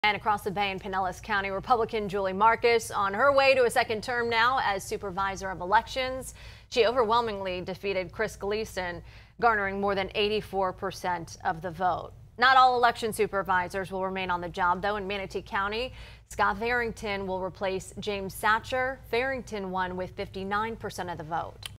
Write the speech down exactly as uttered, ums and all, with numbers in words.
And across the bay in Pinellas County, Republican Julie Marcus on her way to a second term now as supervisor of elections. She overwhelmingly defeated Chris Gleason, garnering more than eighty-four percent of the vote. Not all election supervisors will remain on the job, though. In Manatee County, Scott Farrington will replace James Satcher. Farrington won with fifty-nine percent of the vote.